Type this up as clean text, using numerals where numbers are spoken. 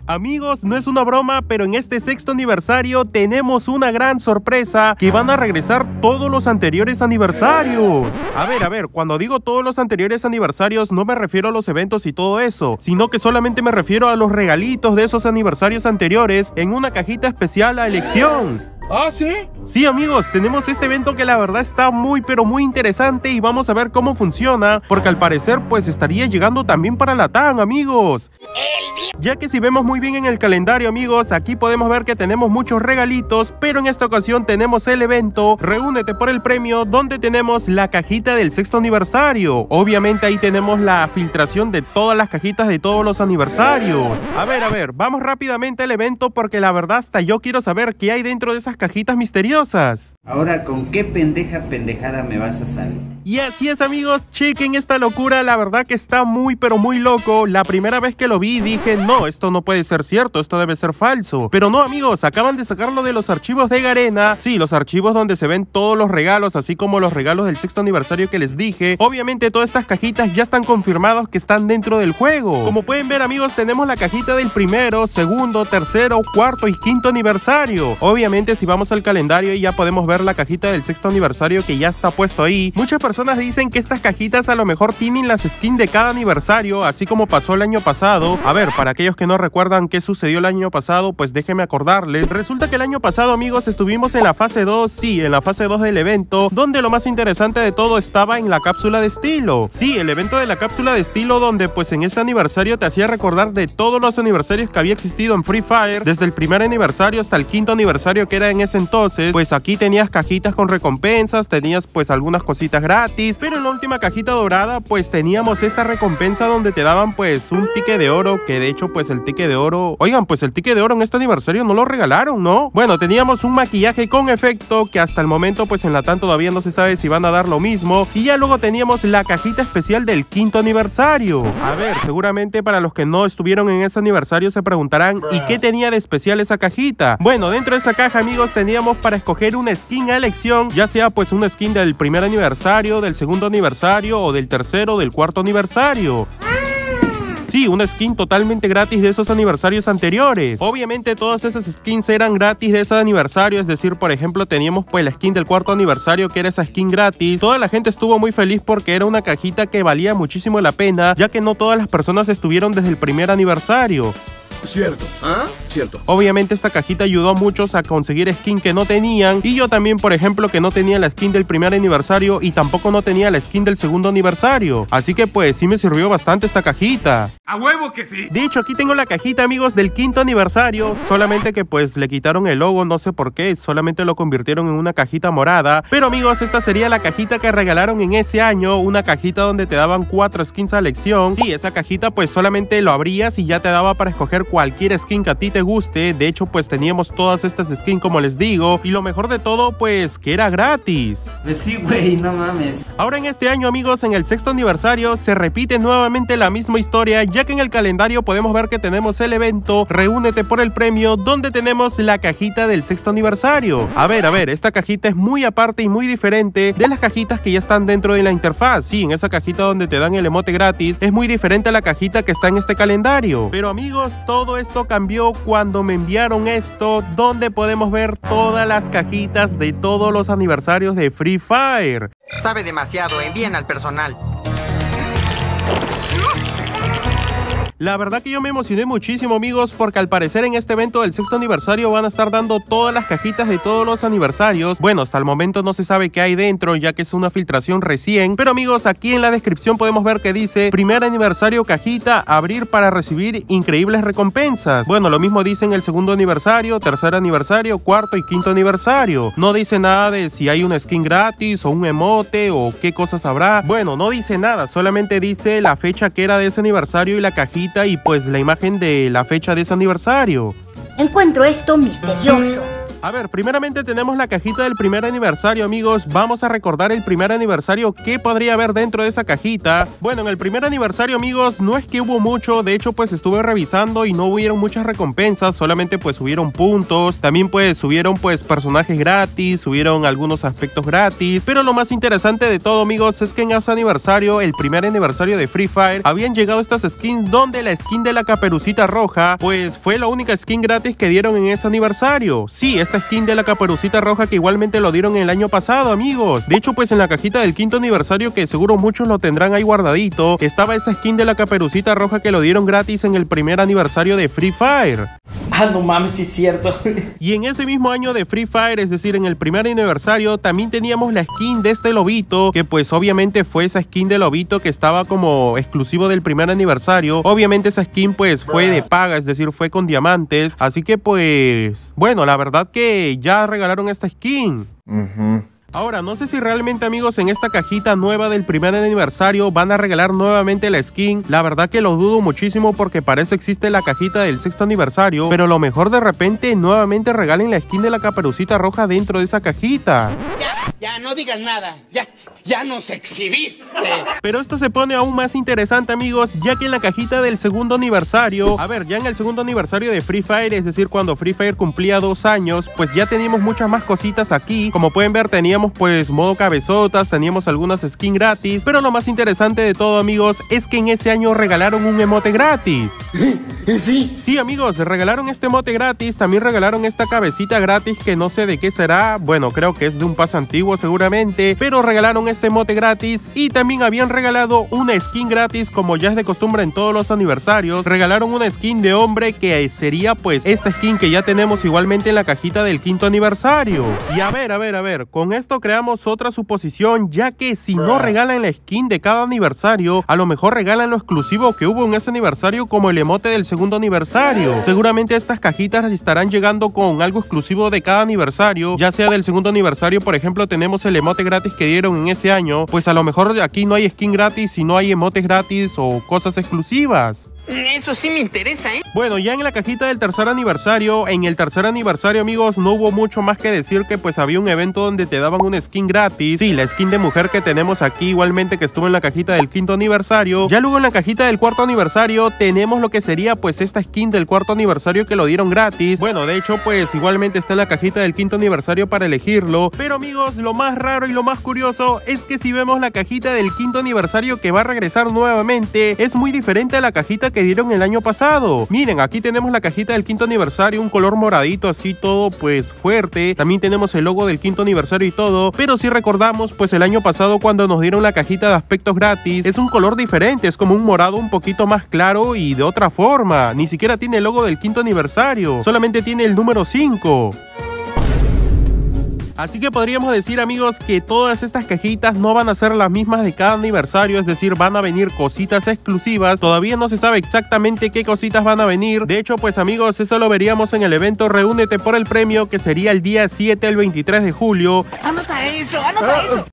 Amigos, no es una broma, pero en este sexto aniversario tenemos una gran sorpresa, que van a regresar todos los anteriores aniversarios. A ver, cuando digo todos los anteriores aniversarios no me refiero a los eventos y todo eso, sino que solamente me refiero a los regalitos de esos aniversarios anteriores en una cajita especial a elección. ¿Ah, sí? Sí, amigos, tenemos este evento que la verdad está muy interesante y vamos a ver cómo funciona, porque al parecer pues estaría llegando también para Latam, amigos. Ya que si vemos muy bien en el calendario, amigos, aquí podemos ver que tenemos muchos regalitos, pero en esta ocasión tenemos el evento Reúnete por el premio, donde tenemos la cajita del sexto aniversario. Obviamente ahí tenemos la filtración de todas las cajitas de todos los aniversarios. A ver, vamos rápidamente al evento porque la verdad hasta yo quiero saber qué hay dentro de esas cajitas misteriosas. Ahora, ¿con qué pendejada me vas a salir? Y así es, amigos, chequen esta locura, la verdad que está muy loco. La primera vez que lo vi dije, no, esto no puede ser cierto, esto debe ser falso. Pero no, amigos, acaban de sacarlo de los archivos de Garena. Sí, los archivos donde se ven todos los regalos, así como los regalos del sexto aniversario que les dije. Obviamente todas estas cajitas ya están confirmados que están dentro del juego. Como pueden ver, amigos, tenemos la cajita del primero, segundo, tercero, cuarto y quinto aniversario. Obviamente si vamos al calendario ya podemos ver la cajita del sexto aniversario que ya está puesto ahí. Muchas personas dicen que estas cajitas a lo mejor tienen las skins de cada aniversario, así como pasó el año pasado. A ver, para aquellos que no recuerdan qué sucedió el año pasado, pues déjenme acordarles. Resulta que el año pasado, amigos, estuvimos en la fase 2, sí, en la fase 2 del evento, donde lo más interesante de todo estaba en la cápsula de estilo. Sí, el evento de la cápsula de estilo, donde pues en ese aniversario te hacía recordar de todos los aniversarios que había existido en Free Fire, desde el primer aniversario hasta el quinto aniversario que era en ese entonces. Pues aquí tenías cajitas con recompensas, tenías pues algunas cositas gratis, pero en la última cajita dorada pues teníamos esta recompensa donde te daban pues un ticket de oro, que de hecho pues el ticket de oro, oigan, pues el ticket de oro en este aniversario no lo regalaron, ¿no? Bueno, teníamos un maquillaje con efecto, que hasta el momento pues en Latam todavía no se sabe si van a dar lo mismo, y ya luego teníamos la cajita especial del quinto aniversario. A ver, seguramente para los que no estuvieron en ese aniversario se preguntarán, ¿y qué tenía de especial esa cajita? Bueno, dentro de esa caja, amigos, teníamos para escoger una skin a elección, ya sea pues una skin del primer aniversario, del segundo aniversario o del tercero o del cuarto aniversario. Sí, una skin totalmente gratis de esos aniversarios anteriores. Obviamente todas esas skins eran gratis de ese aniversario, es decir, por ejemplo, teníamos pues la skin del cuarto aniversario, que era esa skin gratis. Toda la gente estuvo muy feliz porque era una cajita que valía muchísimo la pena, ya que no todas las personas estuvieron desde el primer aniversario. Cierto, ¿ah? Cierto. Obviamente esta cajita ayudó a muchos a conseguir skin que no tenían, y yo también, por ejemplo, que no tenía la skin del primer aniversario y tampoco no tenía la skin del segundo aniversario, así que pues sí me sirvió bastante esta cajita. ¡A huevo que sí! De hecho, aquí tengo la cajita, amigos, del quinto aniversario, solamente que pues le quitaron el logo, no sé por qué, solamente lo convirtieron en una cajita morada. Pero, amigos, esta sería la cajita que regalaron en ese año, una cajita donde te daban 4 skins a elección. Sí, esa cajita pues solamente lo abrías y ya te daba para escoger cualquier skin que a ti te guste. De hecho, pues teníamos todas estas skins, como les digo, y lo mejor de todo, pues que era gratis. Pues sí, güey, no mames. Ahora en este año, amigos, en el sexto aniversario se repite nuevamente la misma historia, ya que en el calendario podemos ver que tenemos el evento Reúnete por el premio, donde tenemos la cajita del sexto aniversario. A ver, esta cajita es muy aparte y muy diferente de las cajitas que ya están dentro de la interfaz. Sí, en esa cajita donde te dan el emote gratis es muy diferente a la cajita que está en este calendario. Pero, amigos, todo esto cambió cuando me enviaron esto, donde podemos ver todas las cajitas de todos los aniversarios de Free Fire. Sabe demasiado, envíen al personal. La verdad que yo me emocioné muchísimo, amigos, porque al parecer en este evento del sexto aniversario van a estar dando todas las cajitas de todos los aniversarios. Bueno, hasta el momento no se sabe qué hay dentro, ya que es una filtración recién, pero, amigos, aquí en la descripción podemos ver que dice: primer aniversario cajita, abrir para recibir increíbles recompensas. Bueno, lo mismo dice en el segundo aniversario, tercer aniversario, cuarto y quinto aniversario. No dice nada de si hay una skin gratis o un emote o qué cosas habrá. Bueno, no dice nada, solamente dice la fecha que era de ese aniversario y la cajita y pues la imagen de la fecha de ese aniversario. Encuentro esto misterioso. A ver, primeramente tenemos la cajita del primer aniversario, amigos. Vamos a recordar el primer aniversario. ¿Qué podría haber dentro de esa cajita? Bueno, en el primer aniversario, amigos, no es que hubo mucho. De hecho, pues estuve revisando y no hubieron muchas recompensas. Solamente pues subieron puntos. También pues subieron pues personajes gratis. Subieron algunos aspectos gratis. Pero lo más interesante de todo, amigos, es que en ese aniversario, el primer aniversario de Free Fire, habían llegado estas skins donde la skin de la Caperucita Roja pues fue la única skin gratis que dieron en ese aniversario. Sí, esta skin de la Caperucita Roja que igualmente lo dieron el año pasado, amigos. De hecho, pues en la cajita del quinto aniversario, que seguro muchos lo tendrán ahí guardadito, estaba esa skin de la Caperucita Roja que lo dieron gratis en el primer aniversario de Free Fire. Ah, no mames, sí es cierto. Y en ese mismo año de Free Fire, es decir, en el primer aniversario, también teníamos la skin de este lobito, que pues obviamente fue esa skin de lobito que estaba como exclusivo del primer aniversario. Obviamente esa skin pues fue de paga, es decir, fue con diamantes. Así que pues, bueno, la verdad que ya regalaron esta skin. Ahora, no sé si realmente, amigos, en esta cajita nueva del primer aniversario van a regalar nuevamente la skin. La verdad que lo dudo muchísimo porque para eso existe la cajita del sexto aniversario. Pero a lo mejor de repente nuevamente regalen la skin de la Caperucita Roja dentro de esa cajita. Ya, no digas nada. Ya nos exhibiste. Pero esto se pone aún más interesante, amigos, ya que en la cajita del segundo aniversario, a ver, ya en el segundo aniversario de Free Fire, es decir, cuando Free Fire cumplía 2 años, pues ya teníamos muchas más cositas aquí. Como pueden ver, teníamos pues modo cabezotas, teníamos algunas skins gratis, pero lo más interesante de todo, amigos, es que en ese año regalaron un emote gratis. Sí, amigos, regalaron este emote gratis, también regalaron esta cabecita gratis que no sé de qué será. Bueno, creo que es de un pase antiguo seguramente, pero regalaron este emote gratis y también habían regalado una skin gratis, como ya es de costumbre en todos los aniversarios. Regalaron una skin de hombre que sería pues esta skin que ya tenemos igualmente en la cajita del quinto aniversario. Y a ver, con esto creamos otra suposición, ya que si no regalan la skin de cada aniversario, a lo mejor regalan lo exclusivo que hubo en ese aniversario, como el emote del segundo aniversario. Seguramente estas cajitas estarán llegando con algo exclusivo de cada aniversario, ya sea del segundo aniversario. Por ejemplo, tenemos el emote gratis que dieron en ese año, pues a lo mejor aquí no hay skin gratis, sino hay emotes gratis o cosas exclusivas. Eso sí me interesa, ¿eh? Bueno, ya en la cajita del tercer aniversario, en el tercer aniversario, amigos, no hubo mucho más que decir, que pues había un evento donde te daban una skin gratis. Sí, la skin de mujer que tenemos aquí igualmente, que estuvo en la cajita del quinto aniversario. Ya luego en la cajita del cuarto aniversario tenemos lo que sería pues esta skin del cuarto aniversario que lo dieron gratis. Bueno, de hecho pues igualmente está en la cajita del quinto aniversario para elegirlo. Pero, amigos, lo más raro y lo más curioso es que si vemos la cajita del quinto aniversario que va a regresar nuevamente, es muy diferente a la cajita que dieron el año pasado. Miren, aquí tenemos la cajita del quinto aniversario, un color moradito así todo pues fuerte. También tenemos el logo del quinto aniversario y todo. Pero si recordamos pues el año pasado cuando nos dieron la cajita de aspectos gratis, es un color diferente, es como un morado un poquito más claro y de otra forma. Ni siquiera tiene el logo del quinto aniversario, solamente tiene el número 5. Así que podríamos decir, amigos, que todas estas cajitas no van a ser las mismas de cada aniversario, es decir, van a venir cositas exclusivas. Todavía no se sabe exactamente qué cositas van a venir. De hecho, pues, amigos, eso lo veríamos en el evento Reúnete por el Premio, que sería el día 7 al 23 de julio. Anota eso.